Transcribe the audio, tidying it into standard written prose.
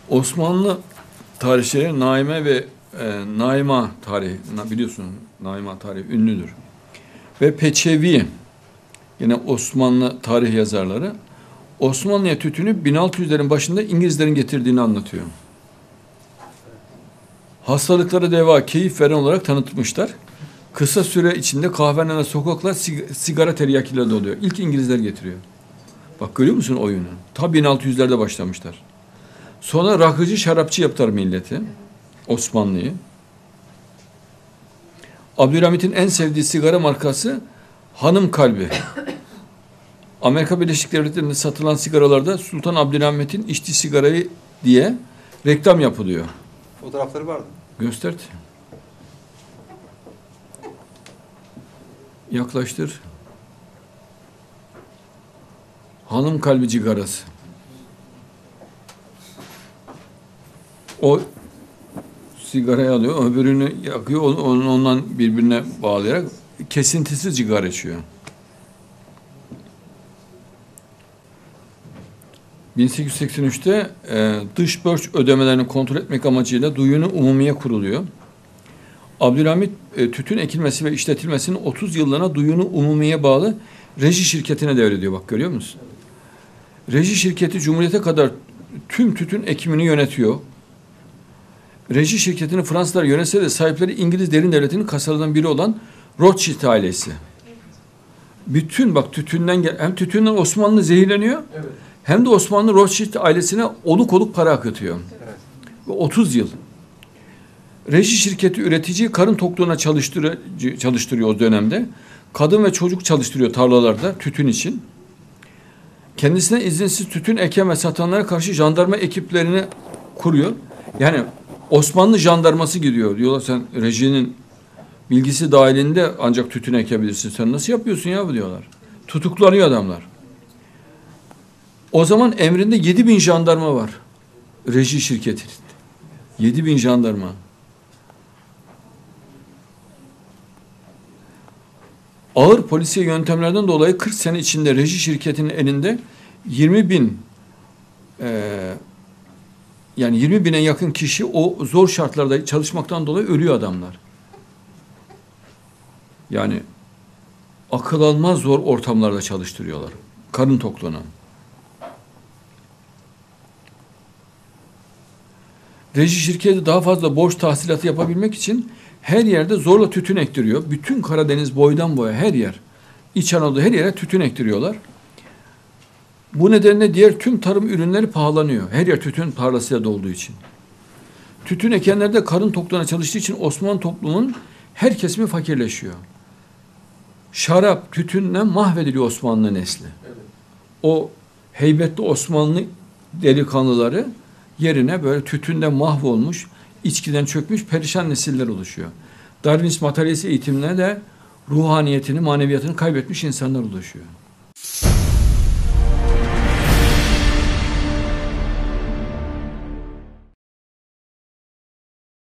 Osmanlı tarihçileri Naime ve Naima tarihi, biliyorsun Naima tarihi ünlüdür. Ve Peçevi, yine Osmanlı tarih yazarları, Osmanlı'ya tütünü 1600'lerin başında İngilizlerin getirdiğini anlatıyor. Hastalıklara deva, keyif veren olarak tanıtmışlar. Kısa süre içinde kahvehanede, sokaklar sigara teriyakilere doluyor. İlk İngilizler getiriyor. Bak görüyor musun oyunu? Ta 1600'lerde başlamışlar. Sonra rakıcı, şarapçı yaptılar milleti. Osmanlı'yı. Abdülhamit'in en sevdiği sigara markası Hanım Kalbi. Amerika Birleşik Devletleri'nde satılan sigaralarda Sultan Abdülhamit'in içtiği sigarayı diye reklam yapılıyor. Fotoğrafları vardı. Göster. Yaklaştır. Hanım Kalbi cigarası. O sigarayı alıyor, öbürünü yakıyor, ondan birbirine bağlayarak kesintisiz sigara içiyor. 1883'te dış borç ödemelerini kontrol etmek amacıyla Duyunu Umumiye kuruluyor. Abdülhamit tütün ekilmesi ve işletilmesinin 30 yıllığına Duyunu Umumiye bağlı reji şirketine devrediyor. Bak görüyor musun? Reji şirketi Cumhuriyete kadar tüm tütün ekimini yönetiyor. Reji şirketini Fransızlar yönetse de sahipleri İngiliz derin devletinin kasalarından biri olan Rothschild ailesi. Bütün bak tütünden hem tütünden Osmanlı zehirleniyor, evet, hem de Osmanlı Rothschild ailesine oluk oluk para akıtıyor. Evet. 30 yıl. Reji şirketi üreticiyi karın tokluğuna çalıştırıyor o dönemde. Kadın ve çocuk çalıştırıyor tarlalarda tütün için. Kendisine izinsiz tütün eken ve satanlara karşı jandarma ekiplerini kuruyor. Yani Osmanlı jandarması gidiyor. Diyorlar sen rejinin bilgisi dahilinde ancak tütün ekebilirsin. Sen nasıl yapıyorsun ya bu diyorlar. Tutuklanıyor adamlar. O zaman emrinde 7.000 jandarma var. Reji şirketinin. 7.000 jandarma. Ağır polisiye yöntemlerden dolayı 40 sene içinde reji şirketinin elinde 20.000 yani 20.000'e yakın kişi o zor şartlarda çalışmaktan dolayı ölüyor adamlar. Yani akıl almaz zor ortamlarda çalıştırıyorlar. Karın tokluğuna. Reji şirketi daha fazla borç tahsilatı yapabilmek için her yerde zorla tütün ektiriyor. Bütün Karadeniz boydan boya her yer, İç Anadolu her yere tütün ektiriyorlar. Bu nedenle diğer tüm tarım ürünleri pahalanıyor. Her yer tütün tarlasıyla dolduğu için. Tütün ekenler de karın tokluğuna çalıştığı için Osmanlı toplumunun her kesimi fakirleşiyor. Şarap, tütünle mahvediliyor Osmanlı nesli. Evet. O heybetli Osmanlı delikanlıları yerine böyle tütünden mahvolmuş, içkiden çökmüş perişan nesiller oluşuyor. Darwinist materyalist eğitimine de ruhaniyetini, maneviyatını kaybetmiş insanlar oluşuyor.